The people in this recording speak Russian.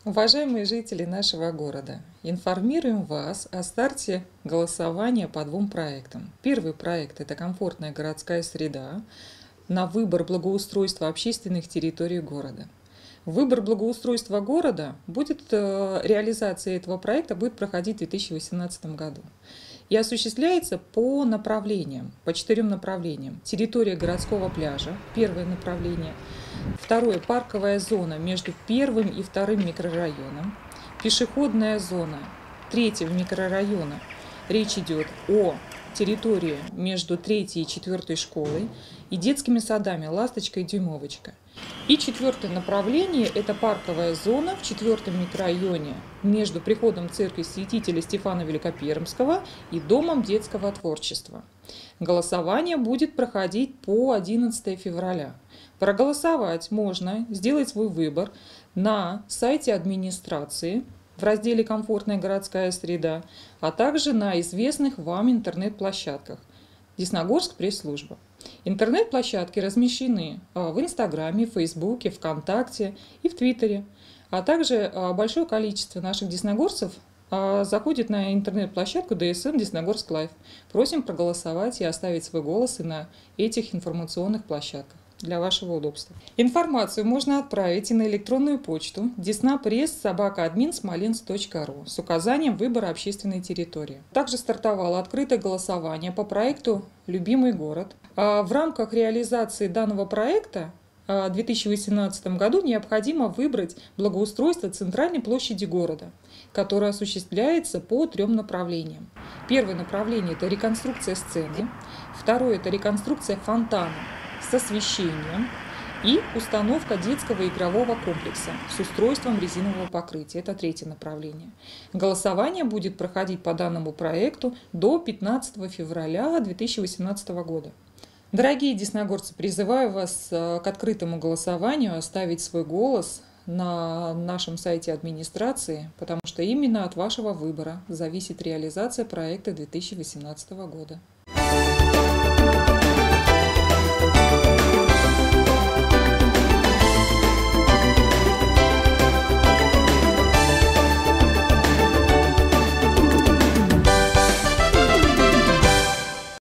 Уважаемые жители нашего города, информируем вас о старте голосования по двум проектам. Первый проект – это комфортная городская среда на выбор благоустройства общественных территорий города. Выбор благоустройства города реализация этого проекта будет проходить в 2018 году и осуществляется по направлениям, по 4 направлениям. Территория городского пляжа, первое направление. Второе – парковая зона между первым и вторым микрорайоном. Пешеходная зона третьего микрорайона. Речь идет о территории между третьей и четвертой школой и детскими садами «Ласточка» и «Дюймовочка». И четвертое направление – это парковая зона в четвертом микрорайоне между приходом церкви святителя Стефана Великопермского и Домом детского творчества. Голосование будет проходить по 11 февраля. Проголосовать можно, сделать свой выбор на сайте администрации в разделе «Комфортная городская среда», а также на известных вам интернет-площадках Десногорск пресс-служба. Интернет-площадки размещены в Инстаграме, Фейсбуке, ВКонтакте и в Твиттере. А также большое количество наших десногорцев заходит на интернет-площадку ДСМ Десногорск Лайв. Просим проголосовать и оставить свой голос и на этих информационных площадках для вашего удобства. Информацию можно отправить и на электронную почту desnapress@adminsmolensk.ru с указанием выбора общественной территории. Также стартовало открытое голосование по проекту «Любимый город». В рамках реализации данного проекта в 2018 году необходимо выбрать благоустройство центральной площади города, которое осуществляется по 3 направлениям. Первое направление – это реконструкция сцены, второе – это реконструкция фонтана с освещением и установка детского игрового комплекса с устройством резинового покрытия. Это третье направление. Голосование будет проходить по данному проекту до 15 февраля 2018 года. Дорогие десногорцы, призываю вас к открытому голосованию, оставить свой голос на нашем сайте администрации, потому что именно от вашего выбора зависит реализация проекта 2018 года.